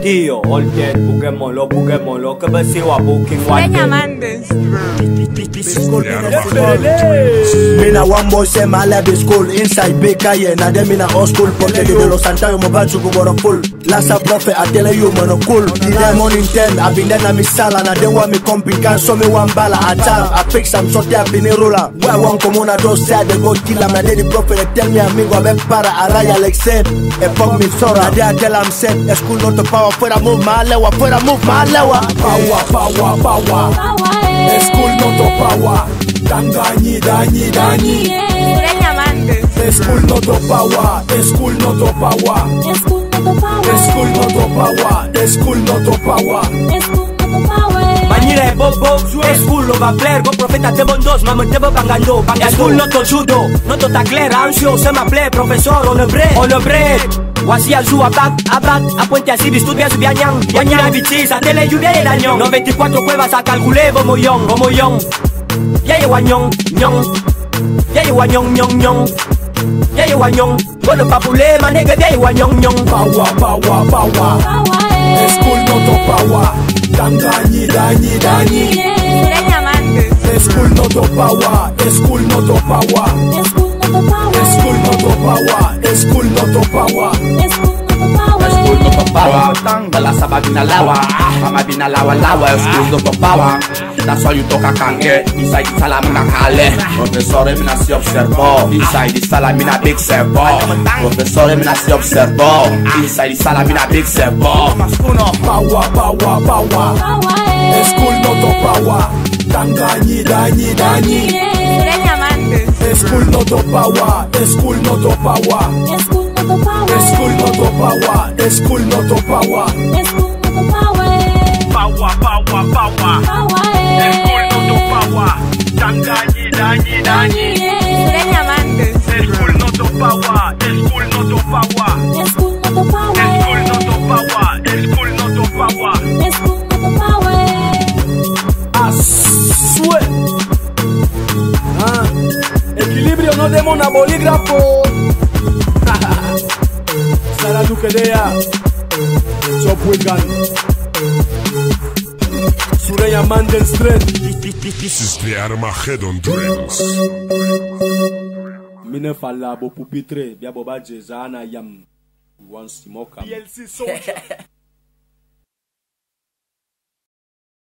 Tío, olpien, buguémoslo, que besi wa booking Sureña Manden School. Mina one boy say my lab is school inside big kaye na dem mina old school pocket de los santayo mo ba chuku goro full last a prophet I tell you man cool the demon intend I been there na mi sala na they want me comping can show me one bala at time I pick some sort of been roller where one come on a do say they go kill am na the prophet they tell me amigo be para araya like say e fuck me sora they tell am say school not the power fuera move malewa power school not the power danyi Sureña Manden school not the power school not the power school not the power school not the power Manire bobo, school lo va plaire, go profeta te bon dos, maman te bangando, school no to judo, no to ta clair, ansio, se m'appelait, professeur, on le break. Voici à jour à pointe à cible, tout bien sous bien yang, la bêtise, à télé, you bien la nyong, 94 cuevas à calculer, vomo yong, yeah, wanyong, yeah, wanyong, yeah, wanyong, bon le papoulet, ma nègre, yeah, wanyong, power, school not the power. Danyi Sureña Manden school not the power school not the power school not the power school not the power School no to power, bala saba binalawa, mama binalawa, school no to power. That's why you talk a kange, inside the sala mina kale. Professore mina si observo, inside the sala mina big servo. Professore mina si observo, inside the sala mina big servo. Power, school not the power. Danyi Sureña Manden school not the power, school not the power. School not the power, school not the power. Power, school not the power. Danyi Sureña Manden school not the power, school not the power. School not the power, school not the power. I swear. Equilibrio no demo na bolígrafo. Sara Duquedea, Chop Wigan, Sureña Manden School. This is the Armageddon Drills. Mine fala bo pupitre, bia boba jezana yam. Once smoker. PLC soldier.